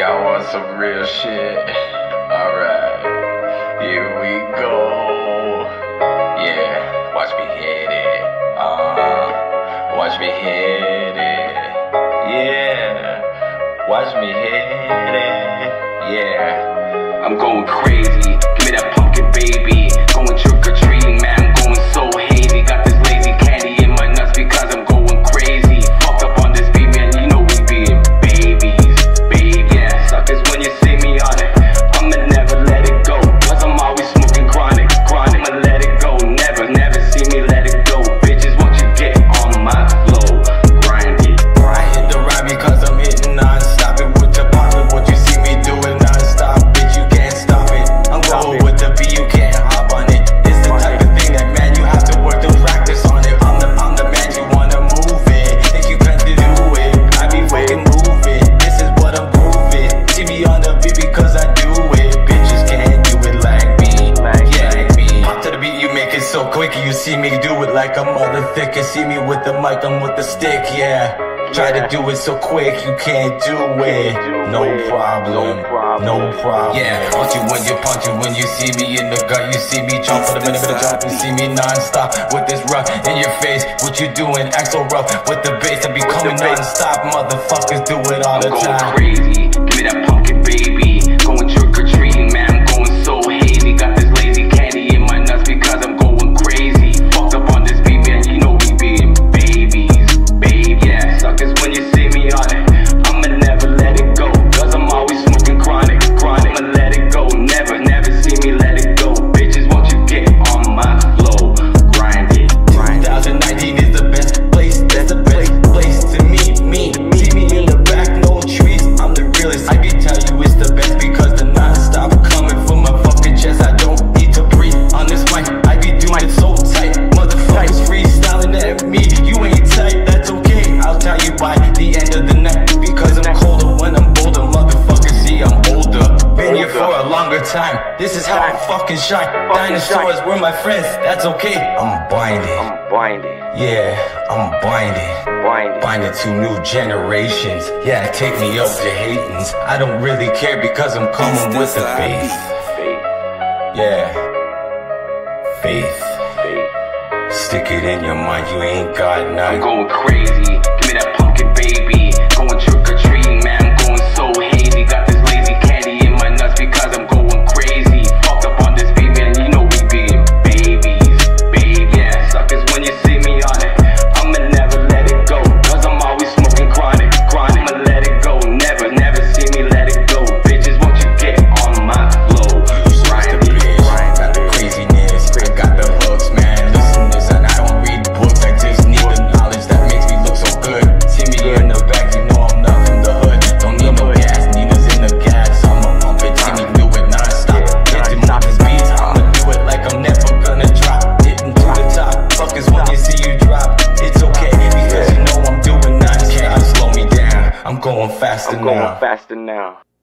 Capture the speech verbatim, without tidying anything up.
Y'all want some real shit? Alright, here we go. Yeah, watch me hit it. Uh, watch me hit it. Yeah, watch me hit it. Yeah, I'm going crazy. Give me that pumpkin, baby. Going trick or treating, man. I'm going so hazy. Got this lazy candy in my nuts because I'm going crazy. Fucked up on this beat, man. You know we being babies, baby. Yeah, suckers when you see me on it. I'ma never let it go, cause I'm always smoking chronic, chronic. I'ma let it go, never, never see me let it go. Bitches, what you get on my flow? Grind it. I hit the ride because I'm hitting non-stop. It with the poppin', what you see me doing non-stop. Bitch, you can't stop it. I'm going with the beat, you can't hop on it. It's the type of thing that, man, you have to work to practice on it. I'm the, I'm the man, you wanna move it. Think you can do it, I be fucking moving. This is what I'm proving. See me on the beat because I do it. Bitches can't do it like me, yeah, like me. Pop to the beat, you make it so quick. You see me do it like a mother thicker. See me with the mic, I'm with the stick, yeah. Try to do it so quick, you can't do it. No problem, no problem. Yeah, punch you when you punch you when you see me in the gut. You see me jump for the minute, minute jump. You see me non-stop with this rough in your face. What you doing? Act so rough with the bass. I be coming non-stop. Motherfuckers do it all the time. I'm going crazy. Give me that pumpkin, baby. Going trick or treating, man. I'm going so hazy. Got this lazy candy in my nuts because I'm going crazy. Fucked up on this beat, man. You know we being babies, baby. Yeah, suckers when you see me on it. I'ma never let it go, cause I'm always smoking chronic, chronic. I'ma let it go, never, never see me let it go. Bitches, won't you get on my flow? Grind it. twenty nineteen is the best place, that's the best place to meet me. See me in the back, no trees, I'm the realest. I can tell you it's the best because the non-stop coming from my fucking chest. I don't need to breathe on this mic, I be doing it so tight. Motherfuckers freestyling at me, you ain't tight, that's okay. I'll tell you by the end of the night, because I'm colder when I'm bolder. Motherfuckers see I'm older, been here for a longer time. This is how I fucking shine. Dinosaurs were my friends, that's okay. I'm binding, I'm binding. Yeah, I'm binding, binding, binding to new generations. Yeah, take me up to Hayden's. I don't really care because I'm coming with the faith. Yeah, faith. Stick it in your mind, you ain't got none. I'm going crazy, give me that pumpkin, baby. Going trick or treating, man, I'm going so hazy. Got this lazy candy in my nuts because I'm going crazy. Fucked up on this beat, man, you know we being babies, baby. Yeah, suckers when you see me on it. I'ma never let it go, cause I'm always smoking chronic, chronic. I'ma let it go, never, never see me let it go. Bitches, won't you get on my flow? Grind it, got the craziness, I got the hooks, man. Listen to this, and I don't read books, I just need the knowledge that makes me look so good. See me in the back, you know I'm not from the hood. Don't need no gas, Nina's in the gas. I'ma pump it, see me do it non-stop. Get them off his beats, I'ma do it like I'm never gonna drop. Hitting to the top, fuckers when you see you drop. It's okay, because you know I'm doing non-stop. Slow me down, I'm going faster now. Faster now.